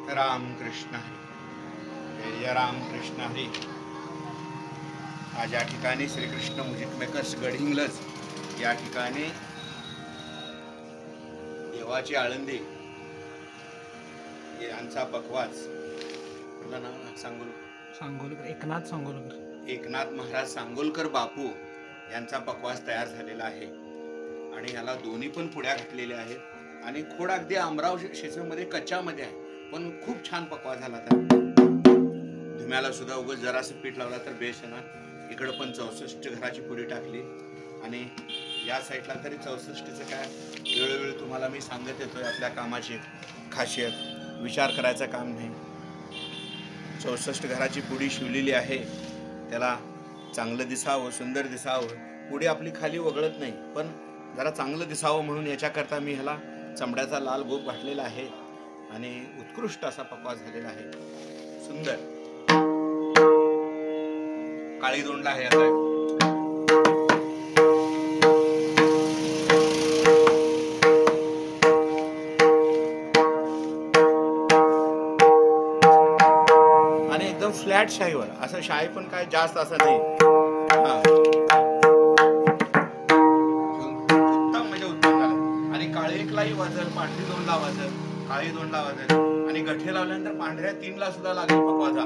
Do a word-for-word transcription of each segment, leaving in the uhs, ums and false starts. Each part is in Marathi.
राम कृष्ण हरी. जय राम कृष्ण हरी. आज या ठिकाणी श्रीकृष्ण म्युझिक मेकर्स गडहिंग्लज या ठिकाणी देवाची आळंदी यांचा बकवास आपलं नाव सांगोल सांगोलकर एकनाथ सांगोलकर एकनाथ महाराज सांगोलकर बापू यांचा बकवास तयार झालेला आहे आणि याला दोन्ही पण पुड्या घातलेल्या आहेत आणि खोड अगदी आमराव शेषमध्ये कच्च्यामध्ये आहे पण खूप छान पकवास झाला. तर धुम्याला सुद्धा उगाच जरासं पीठ लावला तर बेस्ट ना. इकडं पण चौसष्ट घराची पुडी टाकली आणि या साईडला तरी चौसष्टचं काय वेळोवेळी तुम्हाला मी सांगत येतोय आपल्या कामाची खासियत. विचार करायचं काम नाही. चौसष्ट घराची पुडी शिवलेली आहे. त्याला चांगलं दिसावं, सुंदर दिसावं. पुडी आपली खाली वगळत नाही पण जरा चांगलं दिसावं म्हणून याच्याकरता मी ह्याला चमड्याचा लाल गोप घातलेला आहे आणि उत्कृष्ट असा पकवास झालेला आहे. सुंदर काळी दोंडला आहे आता. आणि एकदम फ्लॅट शाईवर असं शाई पण काय जास्त असं नाही. उत्तम म्हणजे उत्तम झालं. आणि काळी एकलाही वाजल, पांढरी दोनला वाजल, काळी दोनला वाजल आणि गठे लावल्यानंतर पांढऱ्या तीनला सुद्धा लागेल पकवाजा.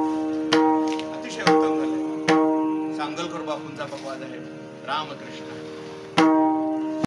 अतिशय उत्तम झालं. सांगोलकर बापूंचा पकवाज आहे. रामकृष्ण.